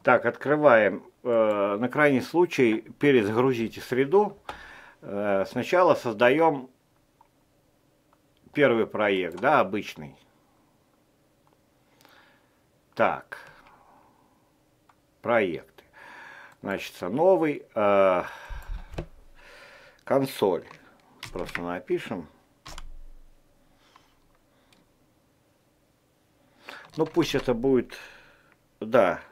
Так, открываем. На крайний случай перезагрузите среду. Сначала создаем первый проект, да, обычный. Так, проекты. Значит, новый консоль. Просто напишем. Ну, пусть это будет, да,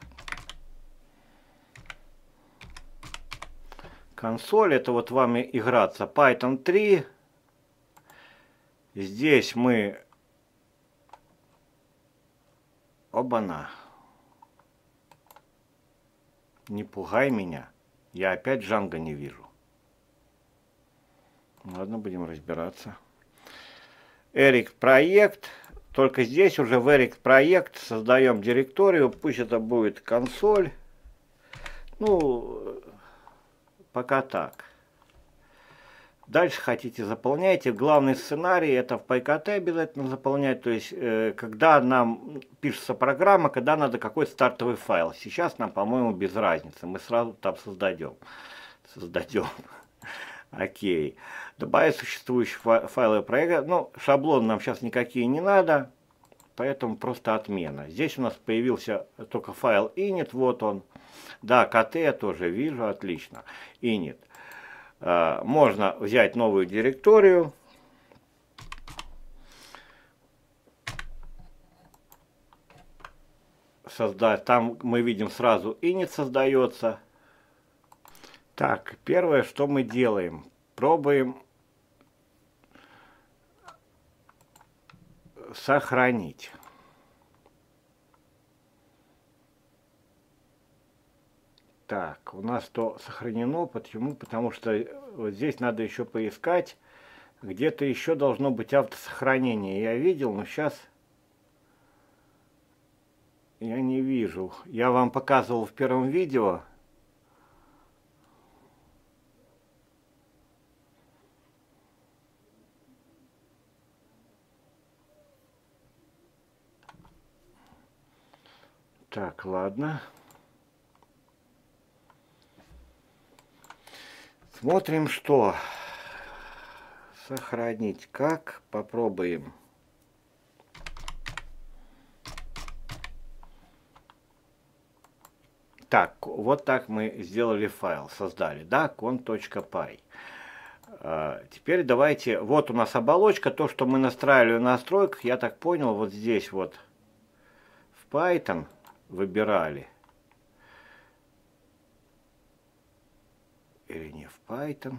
консоль. Это вот вам играться Python 3. Здесь мы... Оба-на. Не пугай меня. Я опять Django не вижу. Ладно, будем разбираться. Эрик проект. Только здесь уже в Эрик проект создаем директорию. Пусть это будет консоль. Ну, пока так. Дальше хотите заполняйте. Главный сценарий это в PyKT обязательно заполнять. То есть, когда нам пишется программа, когда надо какой-то стартовый файл. Сейчас нам, по-моему, без разницы. Мы сразу там создадем. Окей. Добавить существующие файлы проекта. Ну, шаблон нам сейчас никакие не надо. Поэтому просто отмена. Здесь у нас появился только файл init. Вот он. Да, KT я тоже вижу. Отлично. Init. Можно взять новую директорию. Создать. Там мы видим сразу init создается. Так, первое, что мы делаем. Пробуем сохранить. Так, у нас то сохранено, почему? Потому что вот здесь надо еще поискать. Где-то еще должно быть автосохранение. Я видел, но сейчас я не вижу. Я вам показывал в первом видео. Так, ладно. Смотрим, что сохранить. Как? Попробуем. Так, вот так мы сделали файл, создали, да, con.py. Теперь давайте, вот у нас оболочка, то, что мы настраивали в настройках, я так понял, вот здесь вот в Python выбирали. Или не в Python.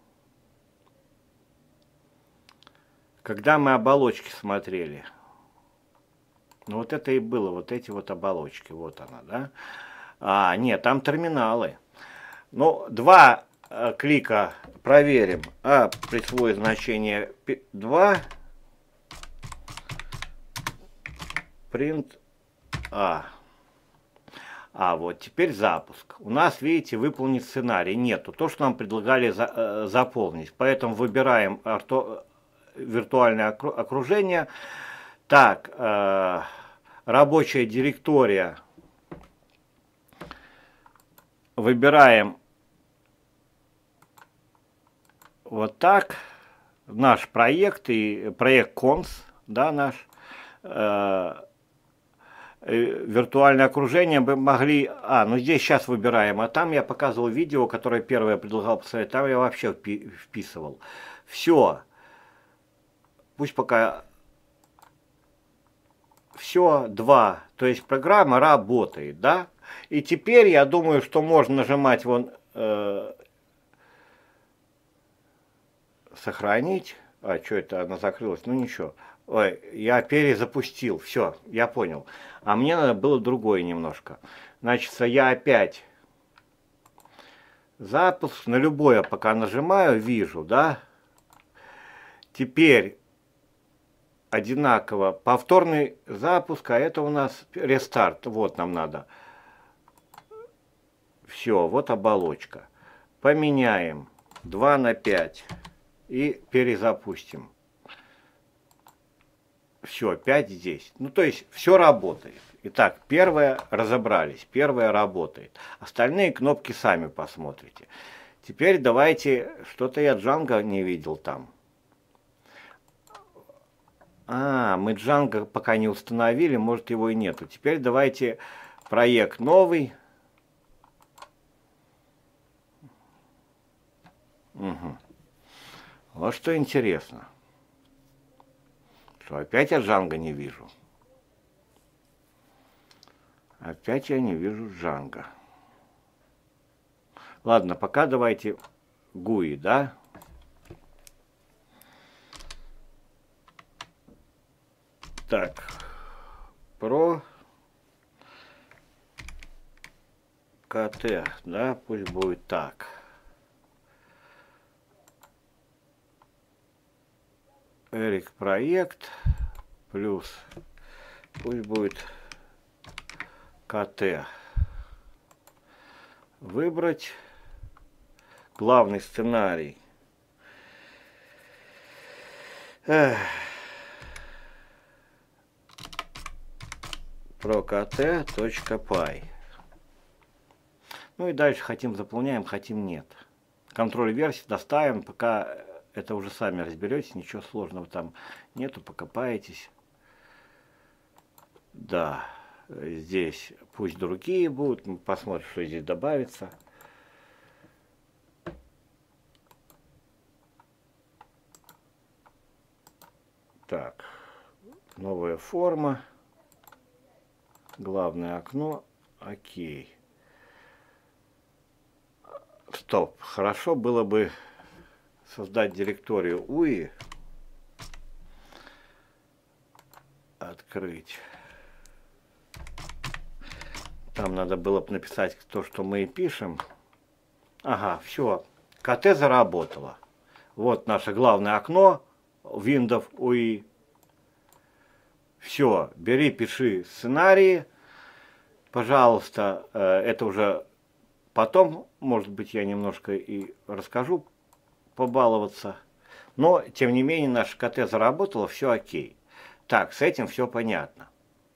Когда мы оболочки смотрели. Ну вот это и было, вот эти вот оболочки, вот она, да. Нет, там терминалы. Ну, два клика проверим. Присвоит значение 2. Print вот теперь запуск. У нас, видите, выполнить сценарий нету. То, что нам предлагали заполнить. Поэтому выбираем виртуальное окружение. Так, рабочая директория. Выбираем вот так. Наш проект и проект cons, да, наш. Виртуальное окружение бы могли... ну здесь сейчас выбираем, а там я показывал видео, которое первое предлагал посмотреть, там я вообще вписывал. Все. Пусть пока... Все, 2. То есть программа работает, да? И теперь я думаю, что можно нажимать вон... сохранить. Что это, она закрылась? Ну ничего. Ой, я перезапустил. Все, я понял. А мне надо было другое немножко. Значит, я опять запуск. На любое пока нажимаю, вижу, да? Теперь одинаково. Повторный запуск, а это у нас рестарт. Вот нам надо. Все, вот оболочка. Поменяем 2 на 5 и перезапустим. Все, опять здесь. Ну, то есть, все работает. Итак, первое разобрались, первое работает. Остальные кнопки сами посмотрите. Теперь давайте, что-то я Django не видел там. Мы Django пока не установили, может его и нету. Теперь давайте проект новый. Угу. Вот что интересно. Что опять я Django не вижу. Опять я не вижу Django. Ладно, пока давайте GUI, да? Так, про КТ, да, пусть будет так. Эрик проект плюс пусть будет КТ. Выбрать главный сценарий. Про kt.py. Ну и дальше хотим заполняем, хотим нет. Контроль версии доставим, пока это уже сами разберетесь, ничего сложного там нету, покопаетесь. Да, здесь пусть другие будут, мы посмотрим, что здесь добавится. Так, новая форма, главное окно, окей. Стоп, хорошо было бы создать директорию UI, открыть. Там надо было бы написать то, что мы и пишем. Ага, все, КТ заработало. Вот наше главное окно, Windows UI. Все, бери, пиши сценарии. Пожалуйста, это уже потом, может быть, я немножко и расскажу, побаловаться. Но, тем не менее, наше КТ заработало, все окей. Так, с этим все понятно.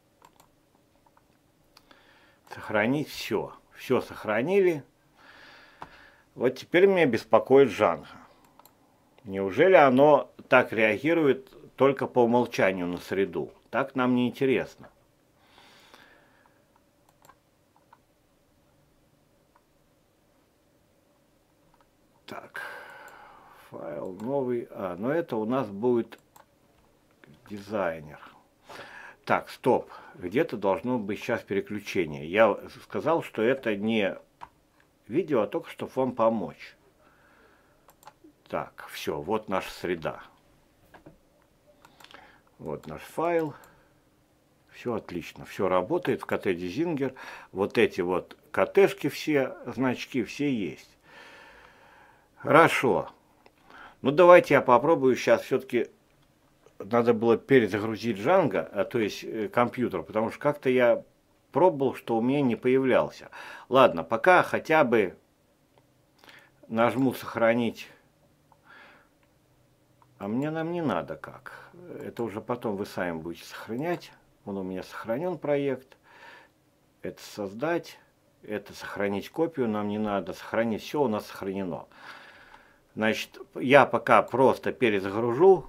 Сохранить все. Все сохранили. Вот теперь меня беспокоит Django. Неужели оно так реагирует только по умолчанию на среду? Так нам не интересно. Так, файл новый. Но это у нас будет дизайнер. Так, стоп. Где-то должно быть сейчас переключение. Я сказал, что это не видео, а только чтобы вам помочь. Так, все, вот наша среда. Вот наш файл. Все отлично, все работает в КТ Дизингер. Вот эти вот КТшки все, значки все есть. Хорошо. Ну давайте я попробую сейчас все-таки. Надо было перезагрузить Django, то есть компьютер, потому что как-то я пробовал, что у меня не появлялся. Ладно, пока хотя бы нажму сохранить. А мне нам не надо как. Это уже потом вы сами будете сохранять. Он у меня сохранен проект. Это создать. Это сохранить копию нам не надо. Сохранить все у нас сохранено. Значит, я пока просто перезагружу.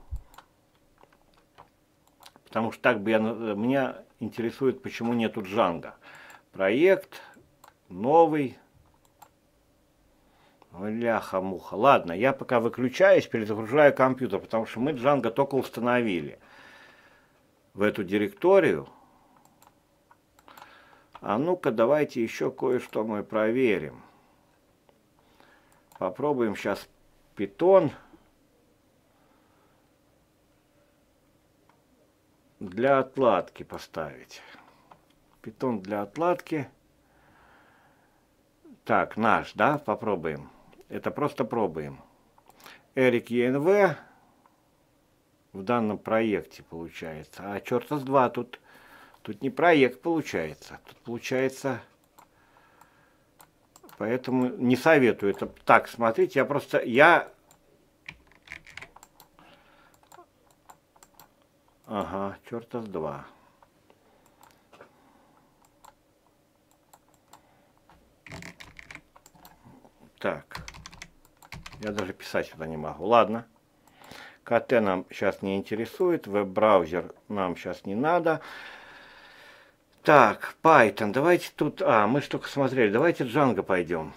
Потому что так бы меня интересует, почему нету Django. Проект новый. Ляха-муха. Ладно, я пока выключаюсь, перезагружаю компьютер, потому что мы Django только установили в эту директорию. А ну-ка, давайте еще кое-что мы проверим. Попробуем сейчас Python для отладки поставить. Python для отладки. Так, наш, да, попробуем. Это просто пробуем. Эрик ЕНВ в данном проекте получается. А черта с два, тут не проект получается. Тут получается... Поэтому не советую это так смотреть. Ага, черта с два. Так, я даже писать сюда не могу. Ладно. КТ нам сейчас не интересует, веб-браузер нам сейчас не надо. Так, Python, давайте тут... мы же только смотрели, давайте Django пойдем.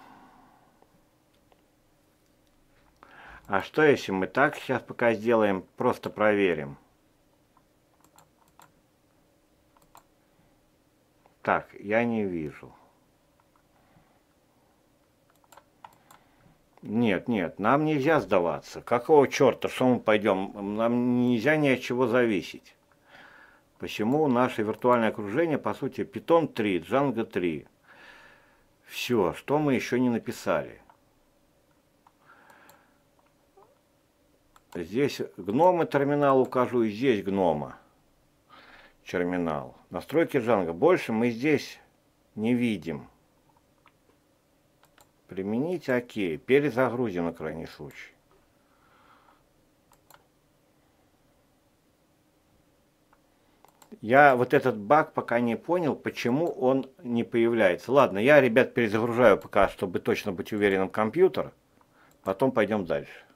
А что если мы так сейчас пока сделаем, просто проверим. Так, я не вижу. Нет, нет, нам нельзя сдаваться. Какого черта, что мы пойдем? Нам нельзя ни от чего зависеть. Почему наше виртуальное окружение, по сути, Python 3, Django 3. Все, что мы еще не написали. Здесь гнома терминал укажу, и здесь гнома терминал. Настройки Django. Больше мы здесь не видим. Применить ОК. Перезагрузим на крайний случай. Я вот этот баг пока не понял, почему он не появляется. Ладно, я, ребят, перезагружаю пока, чтобы точно быть уверенным в компьютер. Потом пойдем дальше.